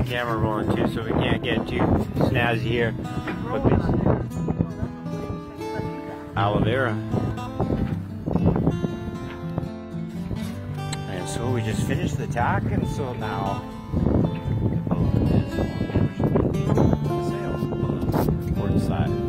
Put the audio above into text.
camera rolling too, so we can't get too snazzy here. But this aloe vera. And so we just finished the tack, and so now port side.